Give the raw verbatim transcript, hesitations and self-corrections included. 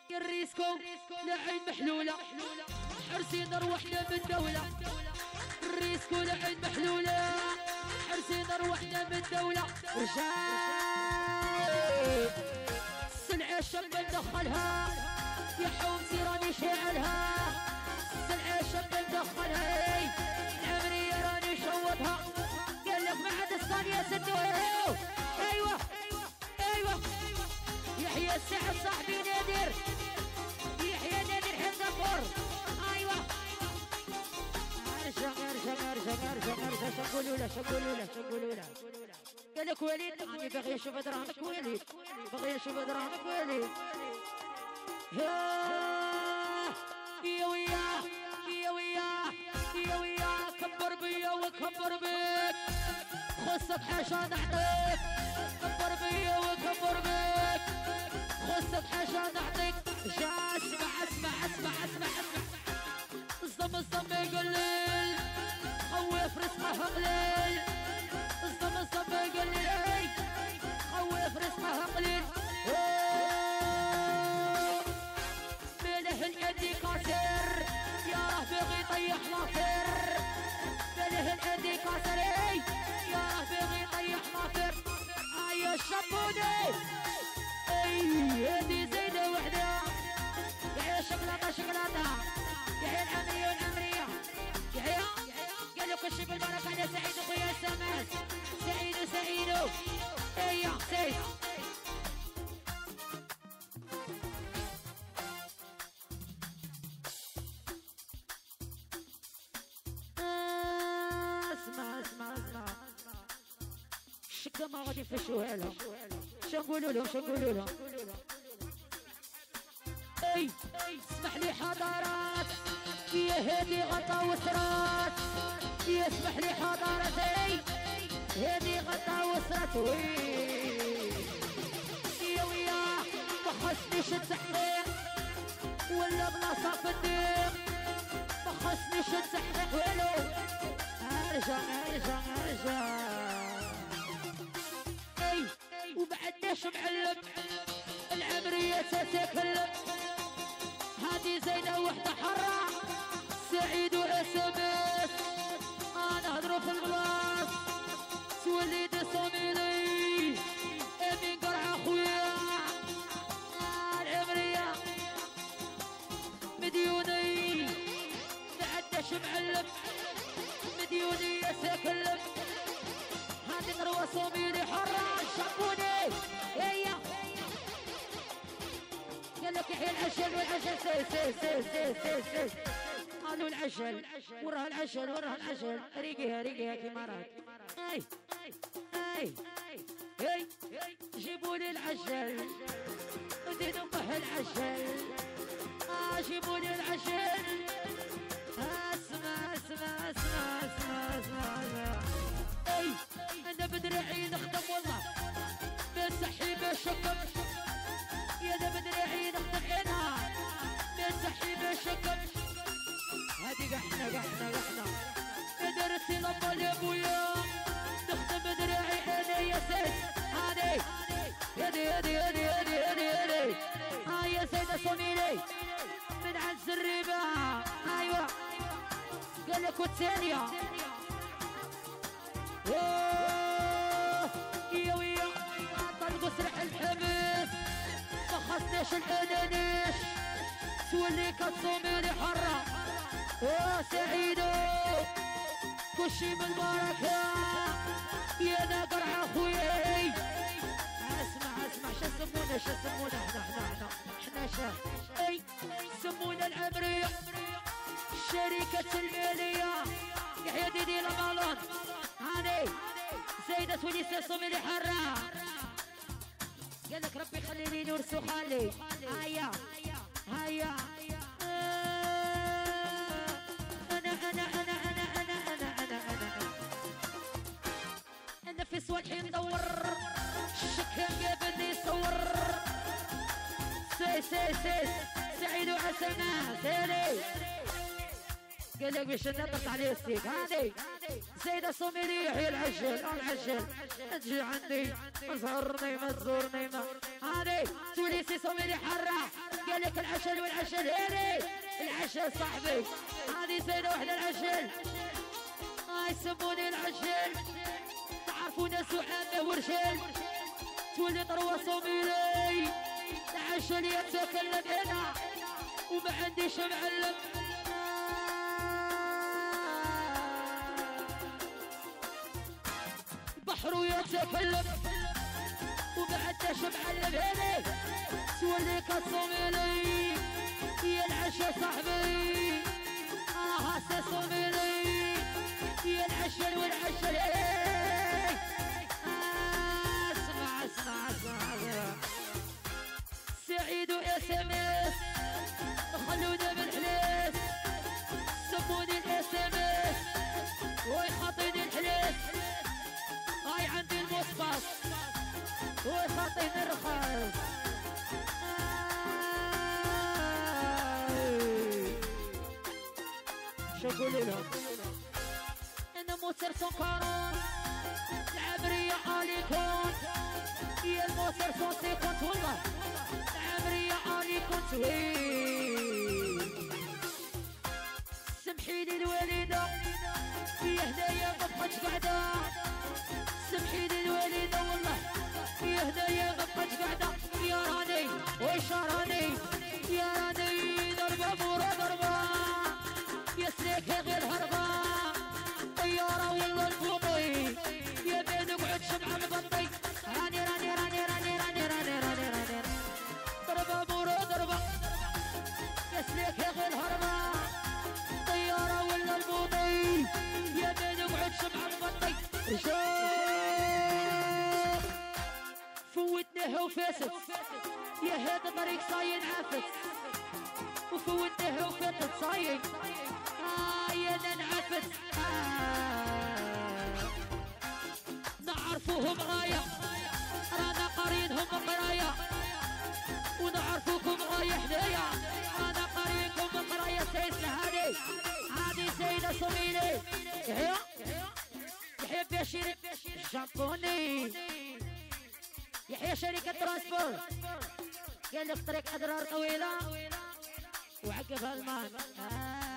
الريسكو لعين محلولة حرسين روحنا من دولة الريسكو لعين محلولة حرسين روحنا من دولة رجال سلعة الشم ندخلها يا حوم راني شاعلها سلعة الشم ندخلها العمرية راني شوطها قال لك ما عاد الصانية ستو ايوه ايوه يحيى السعد صاحبي نادر يحيى نادر حمدفور ايوه ارجع ارجع ارجع ارجع ارجع شنقولوا له شنقولوا له شنقولوا له قال لك وليد راني باغي نشوف دراهمك وليد باغي نشوف دراهمك وليد يا وياه يا وياه يا وياه كبر بيا وكبر بيك خصك حاجة نعطيك كبر بيا وكبر بيك خصك حاجة نعطيك جا اسمع اسمع اسمع اسمع اسمع الصدم الصدم يقلل خوف رزقها قليل الصدم الصدم يقلل خوف رزقها قليل ماله الأدي كاسر يا راه باغي يطيح لافير ماله الأدي كاسر يا راه باغي يطيح لافير هيا الشابوني اي هادي زينة وحدة يحيى شوكولاتة شوكولاتة يحيى العمرية والعمرية يحيى قال لك وش بالبركة على سعيد وخويا سماس سعيد وسعيد هيا سيد اسمع اسمع اسمع الشكا ما غادي يفشوها لهم شنقولوا لهم شنقولوا لهم اي اسمح لي حضارات يا هادي غطا وسرات يا اسمح لي حضارات اي هادي غطا وسرات وي يا وياه ما خصنيش التحقيق ولا بلاصه في الديق ما خصنيش التحقيق ولو ارجع ارجع ارجع اي وبعدناش معلم العمرية تتكلم هادي زينة وحدة حرة سعيد واسمس انا هضرب في البلاص توليد صاميلي امين قرعة خويا العمرية مديوني معداش معلم مديوني يتكلم هادي نروى صاميلي حرة شابوني هيا قال لك يحيى العشل والعشل سي سي سي سي سي سي قالوا العشل وراها العشل وراها العشل ريقيها ريقيها كيما راك اي اي اي جيبوا لي العشل ودينوا به العشل اه جيبوا لي العشل اسمع اسمع اسمع اسمع اسمع اي انا بدرعي نخدم والله بصحي بشكم يا ذا بدرعي نخدم عينها بصحي بشكم هادي قحنا قحنا قحنا درتي لما يا ابويا نخدم بدرعي انا يا سيد هادي هادي هادي هادي هادي هادي هادي ها يا سيدة صميلي من عند الربا ايوه قال لك والثانية يا ويا طلقوا سرح الحبس ما خصناش الانانيش تولي كتصوميلي حرة يا سعيدو كلشي من البركة يا ذا قرعة خوياي اسمع اسمع شا سمونا شا سمونا احنا احنا احنا احنا شا اي سمونا العمرية شركة المالية يحيى ديدي لمالون هاني زيدة وليسة صوميلي حرة قال لك ربي خلي لي نور سخالي هيا هيا انا انا انا انا انا انا انا انا انا في صوالحي ندور الشكام قابلني يصور سي سي سي سعيد وعسلنا سيري قال لك باش نطلق عليه السيك هادي زيدة صوميلي يحيى العجل العجل تجي عندي ما تزورني ما تزورني ما هادي توليسي صوميلي حرة قال لك والعشل والعشل هيري العشل صاحبي هذه زينة وحدة العشل هاي يسموني العشل تعرفون سعادة ورشل تولي طروة صوميلي العشل يتكلم هنا وما عنديش معلم بحر يتكلم وما عنديش معلم هنا تولي كصوميلي يا العشل صاحبي اه هسه صوميلي يا العشل والعشل اسمع اسمع اسمع سعيد واس ام اس خلونا بالحليس سموني الاس ام اس ويخاطيني الحليس هاي عندي المصباح ويخاطيني الرخاص شو قولي لهم انا موسر سكران العمرية عليكم يا الموسر صوتي كنت والله العمرية عليكم تويل سمحي لي الوالدة يا هدايا ما بقتش قاعدة سمحي لي الوالدة والله يا هدايا ما بقتش قاعدة يا راني ويش راني يا راني ضربة مورا ضربة يا سليكي غير هربة طيارة والله الفوطي يا بين اقعد شمعة مبطي راني راني راني راني راني راني راني راني ضربة مورا ضربة يا سليكي غير هربة طيارة والله الفوطي يا بين اقعد شمعة مبطي فوتناه وفاسد يا هذا طريق صاين عافس وفوتناه وفاتت صاين آه يا ننعفس آه نعرفوهم غاية رانا قارينهم قراية ونعرفوكم غاية حدايا رانا قارينكم قراية سيد هادي هادي سيدة صميلي يحيى يحيى بشير الشامبوني يحيى شركة ترانسبور قال لك طريق أضرار طويلة وعقب هالمان آه